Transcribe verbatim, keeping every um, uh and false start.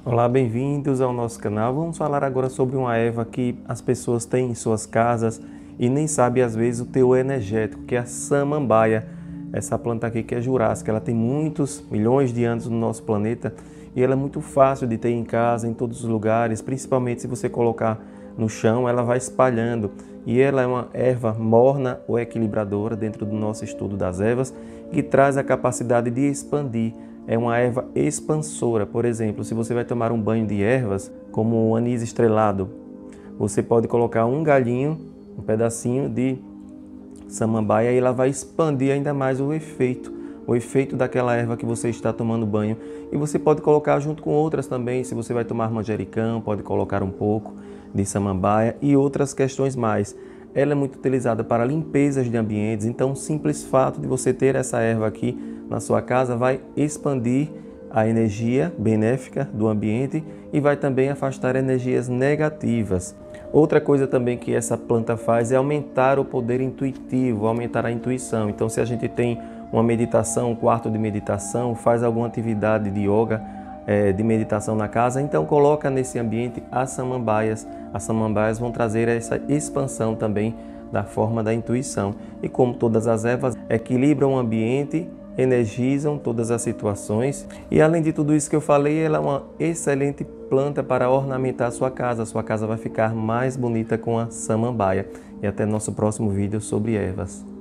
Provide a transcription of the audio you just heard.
Olá, bem-vindos ao nosso canal. Vamos falar agora sobre uma erva que as pessoas têm em suas casas e nem sabem às vezes o teor energético, que é a samambaia. Essa planta aqui que é jurássica, ela tem muitos milhões de anos no nosso planeta e ela é muito fácil de ter em casa, em todos os lugares, principalmente se você colocar no chão, ela vai espalhando. E ela é uma erva morna ou equilibradora dentro do nosso estudo das ervas, que traz a capacidade de expandir. É uma erva expansora. Por exemplo, se você vai tomar um banho de ervas, como o anis estrelado, você pode colocar um galhinho, um pedacinho de samambaia e ela vai expandir ainda mais o efeito, o efeito daquela erva que você está tomando banho. E você pode colocar junto com outras também, se você vai tomar manjericão, pode colocar um pouco de samambaia e outras questões mais. Ela é muito utilizada para limpezas de ambientes, então o simples fato de você ter essa erva aqui na sua casa vai expandir a energia benéfica do ambiente e vai também afastar energias negativas. Outra coisa também que essa planta faz é aumentar o poder intuitivo, aumentar a intuição. Então, se a gente tem uma meditação, um quarto de meditação, faz alguma atividade de yoga, é, de meditação na casa, então coloca nesse ambiente as samambaias. As samambaias vão trazer essa expansão também da forma da intuição. E como todas as ervas, equilibram o ambiente, energizam todas as situações. E além de tudo isso que eu falei, ela é uma excelente planta para ornamentar a sua casa. A sua casa vai ficar mais bonita com a samambaia. E até nosso próximo vídeo sobre ervas.